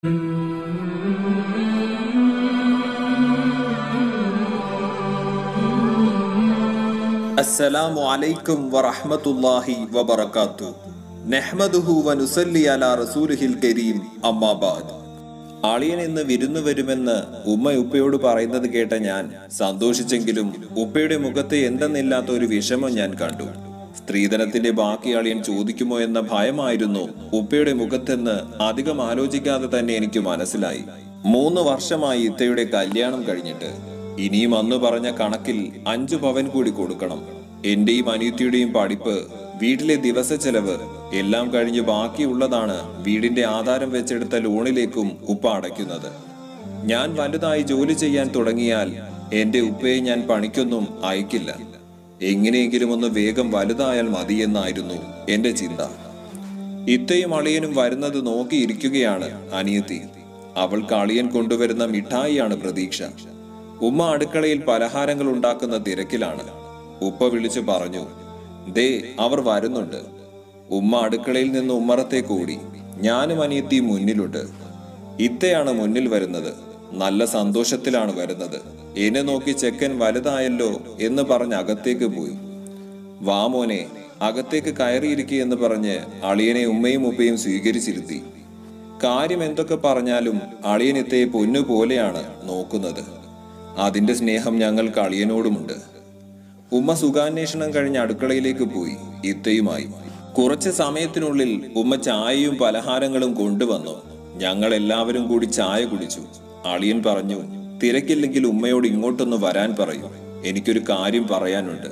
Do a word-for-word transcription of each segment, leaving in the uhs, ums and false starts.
Assalamu alaikum wa rahmatullahi wa barakatuh. Nahmaduhu wa nusalli ala rasulihil kareem amma ba'd. ആളിയൻ ഇന്ന് വിരുന്നു വരുമെന്ന് ഉമ്മ ഉപ്പയോട് പറയുന്നത് കേട്ട ഞാൻ സന്തോഷിച്ചെങ്കിലും ഉപ്പയുടെ മുഖത്ത് എന്തെന്നില്ലാത്ത ഒരു വിഷമം ഞാൻ കണ്ടു. സ്ത്രീധനത്തിന്റെ ബാക്കി ആളിയൻ ചോദിക്കുമോ എന്ന ഭയമായിരുന്നു ഉപ്പയുടെ മുഖത്തെന്ന് അധികം ആലോചിക്കാതെ തന്നെ എനിക്ക് മനസ്സിലായി. മൂന്ന് വർഷമായി ഇത്തയുടെ കല്യാണം കഴിഞ്ഞിട്ട് ഇനിയും അന്ന് പറഞ്ഞ കണക്കിൽ അഞ്ചു പവൻ കൂടി കൊടുക്കണം. എന്റെയും അനിയത്തിയുടെയും പഠിപ്പ്, വീട്ടിലെ ദിവസ ചെലവ് എല്ലാം കഴിഞ്ഞ് ബാക്കിയുള്ളതാണ് വീടിന്റെ ആധാരം വെച്ചെടുത്ത ലോണിലേക്കും ഉപ്പ അടയ്ക്കുന്നത്. ഞാൻ വലുതായി ജോലി ചെയ്യാൻ തുടങ്ങിയാൽ എന്റെ ഉപ്പയെ ഞാൻ പണിക്കൊന്നും അയക്കില്ല. എങ്ങനെയെങ്കിലും ഒന്ന് വേഗം വലുതായാൽ മതിയെന്നായിരുന്നു എന്റെ ചിന്ത. ഇത്തയും അളിയനും വരുന്നത് നോക്കിയിരിക്കുകയാണ് അനിയത്തി. അവൾക്ക് അളിയൻ കൊണ്ടുവരുന്ന മിഠായിയാണ് പ്രതീക്ഷ. ഉമ്മ അടുക്കളയിൽ പലഹാരങ്ങൾ ഉണ്ടാക്കുന്ന തിരക്കിലാണ്. ഉപ്പ വിളിച്ചു പറഞ്ഞു, ദേ അവർ വരുന്നുണ്ട്. ഉമ്മ അടുക്കളയിൽ നിന്ന് ഉമ്മറത്തേക്ക് ഓടി. ഞാനും അനിയത്തിയും മുന്നിലുണ്ട്. ഇത്തയാണ് മുന്നിൽ വരുന്നത്. നല്ല സന്തോഷത്തിലാണ് വരുന്നത്. എന്നെ നോക്കി ചെക്കൻ വലുതായല്ലോ എന്ന് പറഞ്ഞ് അകത്തേക്ക് പോയി. വാ മോനെ, അകത്തേക്ക് കയറിയിരിക്കുക എന്ന് പറഞ്ഞ് അളിയനെ ഉമ്മയും ഉപ്പയും സ്വീകരിച്ചിരുത്തി. കാര്യം എന്തൊക്കെ പറഞ്ഞാലും അളിയൻ ഇത്തയെ പൊന്നുപോലെയാണ് നോക്കുന്നത്. അതിന്റെ സ്നേഹം ഞങ്ങൾക്ക് അളിയനോടുമുണ്ട്. ഉമ്മ സുഖാന്വേഷണം കഴിഞ്ഞ് അടുക്കളയിലേക്ക് പോയി ഇത്തയുമായി. കുറച്ച് സമയത്തിനുള്ളിൽ ഉമ്മ ചായയും പലഹാരങ്ങളും കൊണ്ടുവന്നു. ഞങ്ങൾ എല്ലാവരും കൂടി ചായ കുടിച്ചു. അളിയൻ പറഞ്ഞു, തിരക്കില്ലെങ്കിൽ ഉമ്മയോട് ഇങ്ങോട്ടൊന്ന് വരാൻ പറയൂ, എനിക്കൊരു കാര്യം പറയാനുണ്ട്.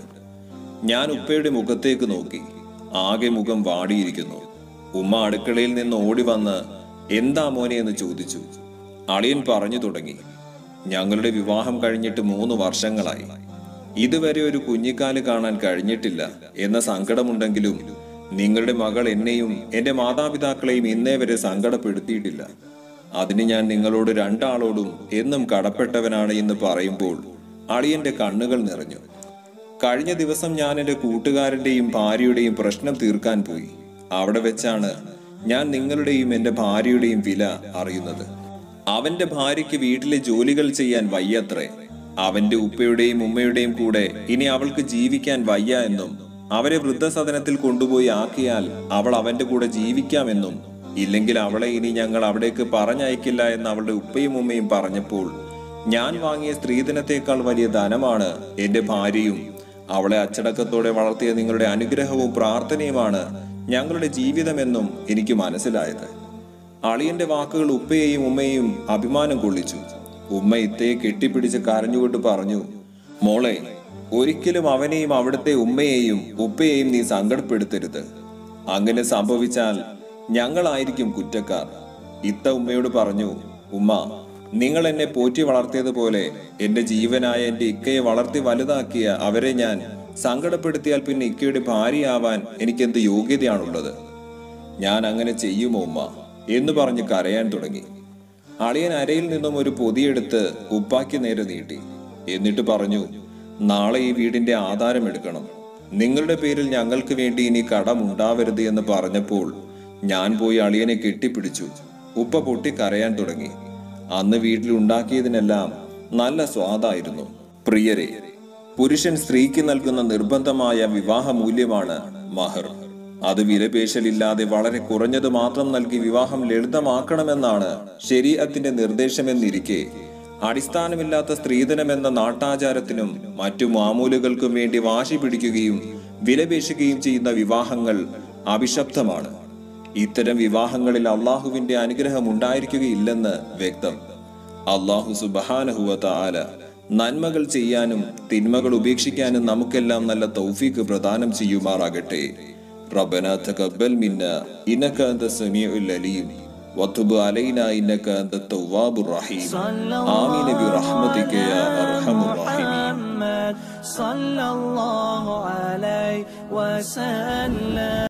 ഞാൻ ഉപ്പയുടെ മുഖത്തേക്ക് നോക്കി. ആകെ മുഖം വാടിയിരിക്കുന്നു. ഉമ്മ അടുക്കളയിൽ നിന്ന് ഓടി വന്ന് എന്താ മോനെ എന്ന് ചോദിച്ചു. അളിയൻ പറഞ്ഞു തുടങ്ങി, ഞങ്ങളുടെ വിവാഹം കഴിഞ്ഞിട്ട് മൂന്ന് വർഷങ്ങളായി. ഇതുവരെ ഒരു കുഞ്ഞിക്കാല് കാണാൻ കഴിഞ്ഞിട്ടില്ല എന്ന സങ്കടമുണ്ടെങ്കിലും നിങ്ങളുടെ മകൾ എന്നെയും എന്റെ മാതാപിതാക്കളെയും ഇന്നേ വരെ സങ്കടപ്പെടുത്തിയിട്ടില്ല. അതിന് ഞാൻ നിങ്ങളോട് രണ്ടാളോടും എന്നും കടപ്പെട്ടവനാണ് എന്ന് പറയുമ്പോൾ അളിയന്റെ കണ്ണുകൾ നിറഞ്ഞു. കഴിഞ്ഞ ദിവസം ഞാൻ എന്റെ കൂട്ടുകാരന്റെയും ഭാര്യയുടെയും പ്രശ്നം തീർക്കാൻ പോയി. അവിടെ വെച്ചാണ് ഞാൻ നിങ്ങളുടെയും എന്റെ ഭാര്യയുടെയും വില അറിയുന്നത്. അവന്റെ ഭാര്യയ്ക്ക് വീട്ടിലെ ജോലികൾ ചെയ്യാൻ വയ്യത്രേ. അവന്റെ ഉപ്പയുടെയും ഉമ്മയുടെയും കൂടെ ഇനി അവൾക്ക് ജീവിക്കാൻ വയ്യ എന്നും അവരെ വൃദ്ധസദനത്തിൽ കൊണ്ടുപോയി ആക്കിയാൽ അവൾ അവന്റെ കൂടെ ജീവിക്കാമെന്നും ഇല്ലെങ്കിൽ അവളെ ഇനി ഞങ്ങൾ അവിടേക്ക് പറഞ്ഞയക്കില്ല എന്ന് അവളുടെ ഉപ്പയും ഉമ്മയും പറഞ്ഞപ്പോൾ ഞാൻ വാങ്ങിയ സ്ത്രീധനത്തെക്കാൾ വലിയ ധനമാണ് എന്റെ ഭാര്യയും അവളെ അച്ചടക്കത്തോടെ വളർത്തിയ നിങ്ങളുടെ അനുഗ്രഹവും പ്രാർത്ഥനയുമാണ് ഞങ്ങളുടെ ജീവിതമെന്നും എനിക്ക് മനസ്സിലായത്. അളിയന്റെ വാക്കുകൾ ഉപ്പയെയും ഉമ്മയെയും അഭിമാനം കൊള്ളിച്ചു. ഉമ്മ ഇത്തയെ കെട്ടിപ്പിടിച്ച് കരഞ്ഞുകൊണ്ട് പറഞ്ഞു, മോളെ, ഒരിക്കലും അവനെയും അവിടുത്തെ ഉമ്മയെയും ഉപ്പയെയും നീ സങ്കടപ്പെടുത്തരുത്. അങ്ങനെ സംഭവിച്ചാൽ ഞങ്ങളായിരിക്കും കുറ്റക്കാർ. ഇത്ത ഉമ്മയോട് പറഞ്ഞു, ഉമ്മ, നിങ്ങൾ എന്നെ പോറ്റി വളർത്തിയതുപോലെ എന്റെ ജീവനായ എന്റെ ഇക്കയെ വളർത്തി വലുതാക്കിയ അവരെ ഞാൻ സങ്കടപ്പെടുത്തിയാൽ പിന്നെ ഇക്കയുടെ ഭാര്യയാവാൻ എനിക്കെന്ത് യോഗ്യതയാണുള്ളത്? ഞാൻ അങ്ങനെ ചെയ്യുമോ ഉമ്മ എന്ന് പറഞ്ഞ് കരയാൻ തുടങ്ങി. അളിയൻ അരയിൽ നിന്നും ഒരു പൊതിയെടുത്ത് ഉപ്പാക്കി നേരെ നീട്ടി. എന്നിട്ട് പറഞ്ഞു, നാളെ ഈ വീടിന്റെ ആധാരം എടുക്കണം. നിങ്ങളുടെ പേരിൽ ഞങ്ങൾക്ക് വേണ്ടി ഇനി കടം ഉണ്ടാവരുത് എന്ന് പറഞ്ഞപ്പോൾ ഞാൻ പോയി അളിയനെ കെട്ടിപ്പിടിച്ചു. ഉപ്പ പൊട്ടി കരയാൻ തുടങ്ങി. അന്ന് വീട്ടിൽ ഉണ്ടാക്കിയതിനെല്ലാം നല്ല സ്വാദായിരുന്നു. പ്രിയരെ, പുരുഷൻ സ്ത്രീക്ക് നൽകുന്ന നിർബന്ധമായ വിവാഹ മൂല്യമാണ് മഹർ. അത് വിലപേശലില്ലാതെ വളരെ കുറഞ്ഞത് മാത്രം നൽകി വിവാഹം ലളിതമാക്കണമെന്നാണ് ശരീഅത്തിന്റെ നിർദ്ദേശമെന്നിരിക്കെ അടിസ്ഥാനമില്ലാത്ത സ്ത്രീധനമെന്ന നാട്ടാചാരത്തിനും മറ്റു മാമൂലുകൾക്കും വേണ്ടി വാശി പിടിക്കുകയും വിലപേശുകയും ചെയ്യുന്ന വിവാഹങ്ങൾ അഭിശപ്തമാണ്. ഇത്തരം വിവാഹങ്ങളിൽ അള്ളാഹുവിന്റെ അനുഗ്രഹം ഉണ്ടായിരിക്കുകയില്ലെന്ന് വ്യക്തം. അള്ളാഹു സുബ്ഹാനഹു വ തആല നന്മകൾ ചെയ്യാനും തിന്മകൾ ഉപേക്ഷിക്കാനും നമുക്കെല്ലാം നല്ല തൗഫീഖ് പ്രദാനം ചെയ്യുമാറാകട്ടെ. ربنا تقبل منا إنك أنت السميع العليم وتب علينا إنك أنت التواب الرحيم آمين برحمتك يا أرحم الراحمين. صلى الله عليه وسلم.